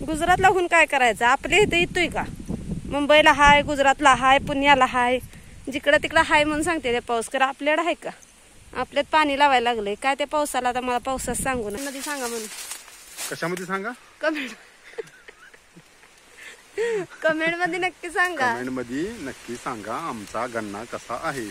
गुजरातला होऊन काय करायचं? आपल्या इथे येतोय का? मुंबईला हाय, गुजरातला हाय, पुण्याला हाय, जिकडं तिकडं हाय म्हणून सांगते ते पाऊस. कर आपल्याकडं आहे का? आपल्यात पाणी लावायला लागलंय काय त्या पावसाला? आता मला पावसात सांगू ना मध्ये सांगा म्हणून. कशामध्ये सांगा? कमेंट कमेंट मध्ये नक्की सांगा. कमेंट मध्ये नक्की सांगा आमचा गन्ना कसा आहे.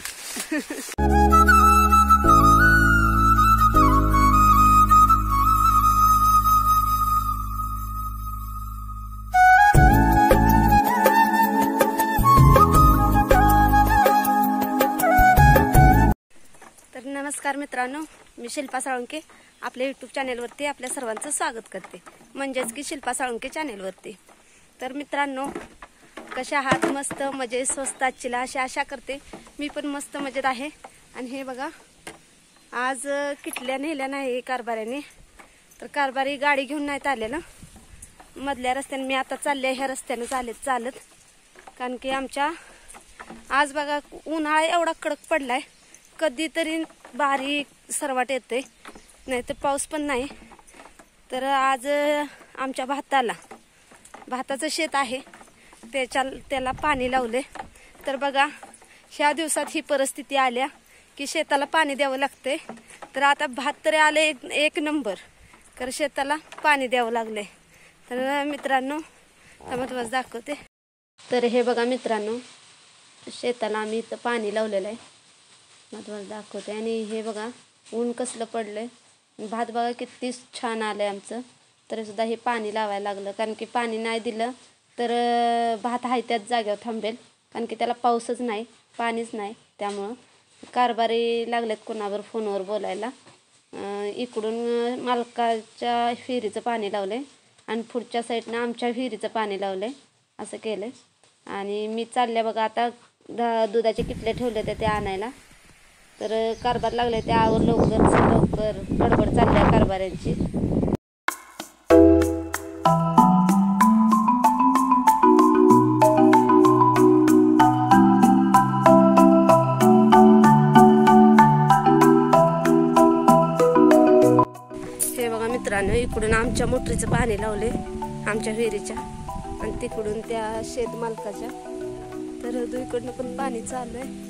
तर नमस्कार मित्रांनो, मी शिल्पा साळुंके आपल्या यूट्यूब चॅनेलवरती आपल्या सर्वांचं स्वागत करते, म्हणजेच की शिल्पा साळुंके चॅनेलवरती. तर मित्रांनो, कशा आहात? मस्त मजेत, स्वस्त आजचीला अशी आशा करते. मी पण मस्त मजेत आहे. आणि हे बघा, आज किटल्या नेल्या नाही कारभाऱ्याने. तर कारभारी गाडी घेऊन नाहीत आलेलं मधल्या रस्त्याने. मी आता चालले ह्या रस्त्याने चालत, कारण की आमच्या आज बघा उन्हाळा एवढा कडक पडलाय, कधीतरी बारीक सरवाट येते, नाही तर पाऊस पण नाही. तर आज आमच्या भाताचं शेत आहे, त्याला पाणी लावले. तर बघा, ह्या दिवसात ही परिस्थिती आल्या की शेताला पाणी द्यावं लागते. तर आता भात तरी आले एक नंबर, तर शेताला पाणी द्यावं लागले. तर मित्रांनो, तुम्हाला दाखवते. तर हे बघा मित्रांनो, शेताला आम्ही इथं पाणी लावलेलं आहे, तुम्हाला दाखवते. आणि हे बघा ऊन कसलं पडलंय, भात बघा किती छान आलंय आमचं. तरी सुद्धा हे पाणी लावायला लागलं, कारण की पाणी नाही दिलं तर भात आहे त्याच जागेवर थांबेल, कारण की त्याला पाऊसच नाही, पाणीच नाही. त्यामुळं कारभारी लागलेत कोणावर फोनवर बोलायला. इकडून मालकाच्या विहिरीचं पाणी लावलंय आणि पुढच्या साईडनं आमच्या विहिरीचं पाणी लावलंय, असं केलंय. आणि मी चालल्या बघा आता दुधाचे किटले ठेवले ते आणायला. तर कारभार लागले, त्यावर लवकर गडबड चालल्या कारभाऱ्यांची. हे बघा मित्रांनो, इकडून आमच्या मोटरीचं पाणी लावले आमच्या विहिरीच्या, आणि तिकडून त्या शेत मालकाच्या. तर दुईकडनं पण पाणी चालू आहे.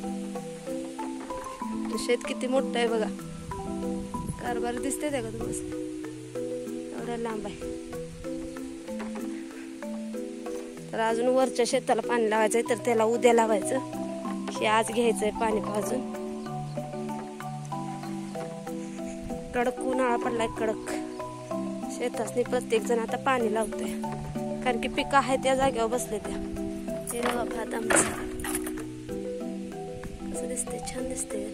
शेत किती मोठं आहे बघा, कारभार दिसते त्या का तुम्हाला? एवढा लांब आहे. तर अजून वरच्या शेताला पाणी लावायचंय, तर त्याला उद्या लावायचं. हे आज घ्यायचंय पाणी पाजून. कडक उन्हाळा पडलाय, कडक. शेतासनी प्रत्येक जण आता पाणी लावतोय, कारण की पिकं आहे त्या जागेवर बसले त्या. हे बघा भात आमचं कसं दिसते, छान दिसते.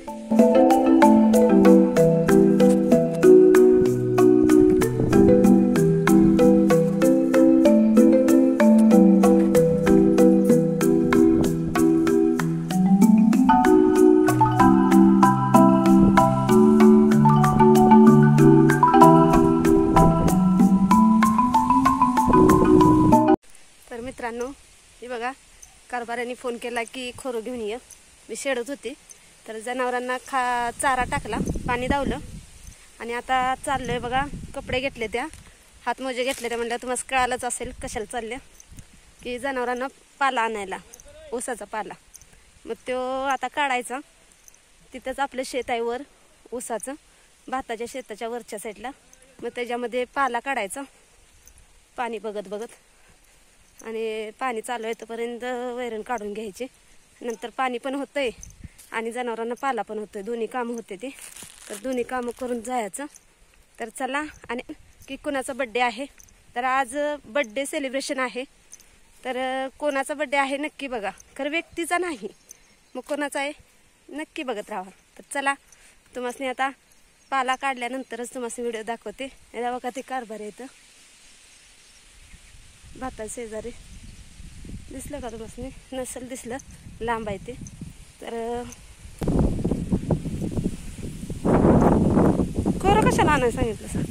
तर मित्रांनो, हे बघा, कारभाऱ्यांनी फोन केला की खोरं घेऊन ये. मी शेडत होती, तर जनावरांना चारा टाकला, पाणी दावलं, आणि आता चाललोय बघा. कपडे घेतले, त्या हातमोजे घेतले. त्या म्हणल्या तुम्हाला कळालंच असेल कशाला चालल्या, की जनावरांना पाला आणायला, ऊसाचा पाला. मग तो आता काढायचा. तिथंच आपलं शेत आहे वर ऊसाचं, भाताच्या शेताच्या वरच्या साईडला. मग त्याच्यामध्ये पाला काढायचा पाणी बघत, आणि पाणी चालू आहे तोपर्यंत वैरण काढून घ्यायचे. नंतर पाणी पण होतंय आणि जनावरांना पाला पण होतोय, दोन्ही कामं होते ते. तर दोन्ही कामं करून जायचं. तर चला. आणि की कोणाचा बड्डे आहे, तर आज बड्डे सेलिब्रेशन आहे. तर कोणाचा बड्डे आहे नक्की बघा, खरं व्यक्तीचा नाही, मग कोणाचा आहे नक्की बघत राहा. तर चला, तुम्हाला आता पाला काढल्यानंतरच तुम्हाला व्हिडिओ दाखवते. याला बघा ते कारभार येतं भाता शेजारी. दिसलं का तुम्हाला? नसेल दिसलं, लांब आहे ते. तर खोरं कशाला आणायला सांगितलं सर?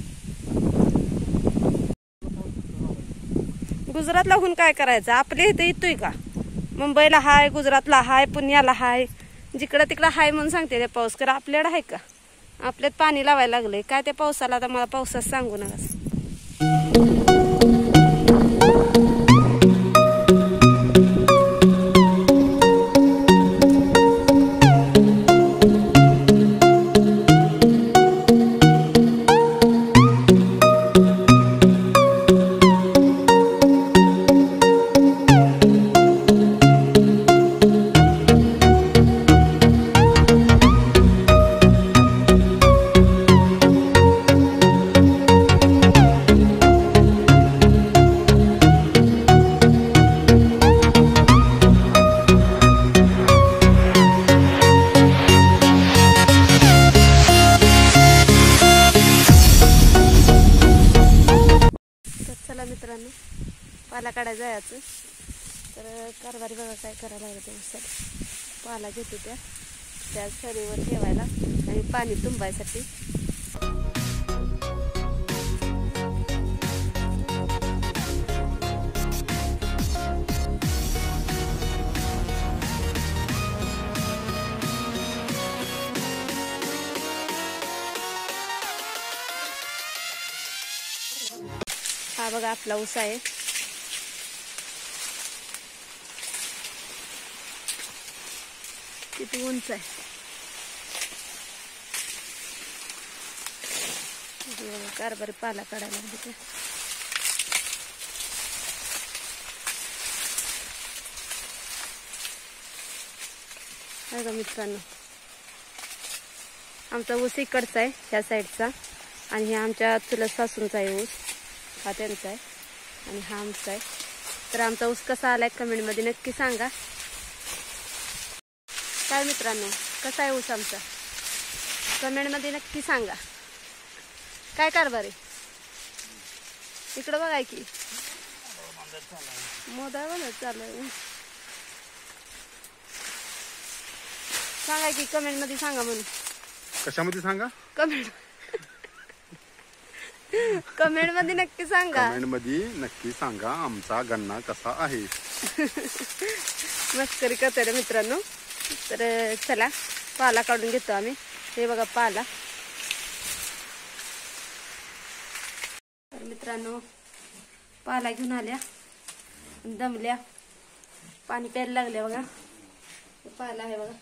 गुजरातला होऊन काय करायचं? आपल्या इथे येतोय का? मुंबईला हाय, गुजरातला हाय, पुण्याला हाय, जिकडं तिकडं हाय म्हणून सांगते ते पाऊस. कर आपल्याकडं आहे का? आपल्यात पाणी लावायला लागलंय काय त्या पावसाला? आता मला पावसात सांगू नका. मित्रांनो, पाला काढायला जायचं. तर कारभारी बघा काय करायला लागलं ते उसाला. पाला घेते त्या सरीवर ठेवायला आणि पाणी तुंबायसाठी. हा बघा आपला ऊस आहे. किती उंच आहे. कारभारी पाला काढायला लागते. बघा मित्रांनो, आमचा ऊस इकडचा आहे ह्या साईडचा आणि हे आमच्या चुलत सासूंचा आहे ऊस. हा त्यांचा आहे आणि हा आमचा आहे. तर आमचा ऊस कसा आलाय कमेंटमध्ये नक्की सांगा. काय मित्रांनो, कसा आहे ऊस आमचा कमेंटमध्ये नक्की सांगा. काय कारभार आहे इकडं बघाय की मोदा बनत चालू आहे. सांगा की कमेंटमध्ये सांगा म्हणून. कशामध्ये सांगा? कमेंट मध्ये नक्की सांगा. कमेंट मध्ये नक्की सांगा आमचा गन्ना कसा आहे. मस्करी करतोय रे मित्रांनो. तर चला पाला काढून घेतो आम्ही. हे बघा पाला. तर मित्रांनो, पाला घेऊन आल्या, दमल्या, पाणी प्यायला लागल्या. बघा पाला आहे बघा.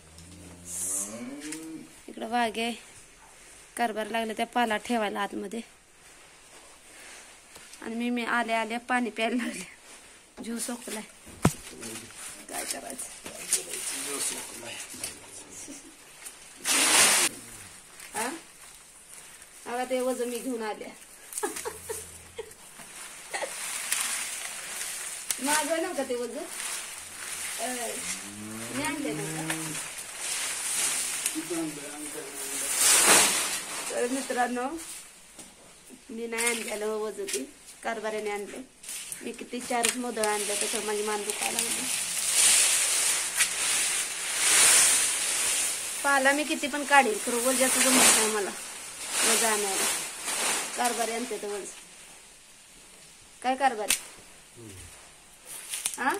इकडं वाघ आहे. कारभार लागले त्या पाला ठेवायला आतमध्ये. आणि मी आल्या पाणी प्यायला लागले. जीव सोकलाय. काय करायचं. हा आता ते वजन मी घेऊन आल्या. माझं नव्हतं ते वजन मी आणले नव्हतं. तर मित्रांनो, मी नाही आणलेलं वजन ते कारभाऱ्याने आणले. मी किती 4 मोदळ आणले त्याच्यावर माझी मान दुखायला लागली. पाला मी किती पण काढेल खरं वजाचं जमत नाही मला वजा आणायला. कारभारी आणते तर वज. काय कारभारी हा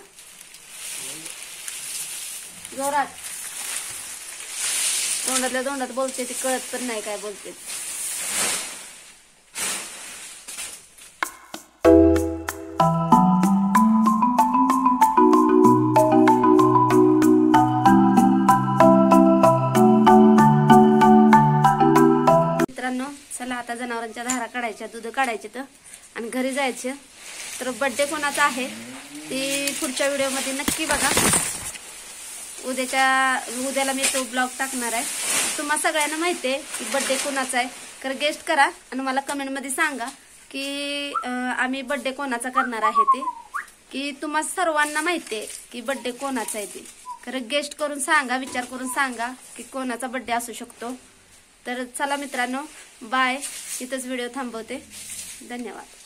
जोरात तोंडातल्या तोंडात बोलते ती कळत पण नाही काय बोलते. मित्रांनो, चला आता जनावरांच्या धारा काढायच्या, दूध काढायचे तर आणि घरी जायचे. तर बर्थडे कोणाचा आहे ती पुढच्या व्हिडिओमध्ये नक्की बघा. उद्याला मी तो ब्लॉग टाकणार आहे. तुम्हा सगळ्यांना माहिती आहे की बर्थडे कोणाचा आहे. तर गेस्ट करा आणि मला कमेंटमध्ये सांगा की आम्ही बर्थडे कोणाचा करणार आहे ते. की तुम्हा सर्वांना माहिती आहे की बर्थडे कोणाचा आहे ते. खरं गेस्ट करून सांगा, विचार करून सांगा की कोणाचा बर्थडे असू शकतो. तर चला मित्रांनो, बाय. इथंच व्हिडिओ थांबवते. धन्यवाद.